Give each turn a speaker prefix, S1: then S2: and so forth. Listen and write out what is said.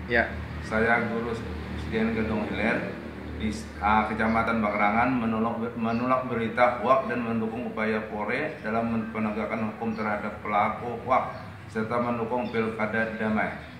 S1: Ya.
S2: Saya Guru Sedian Gedong Hilir di Kecamatan Bakerangan menolak berita hoaks dan mendukung upaya Polri dalam penegakan hukum terhadap pelaku hoaks serta mendukung pilkada damai.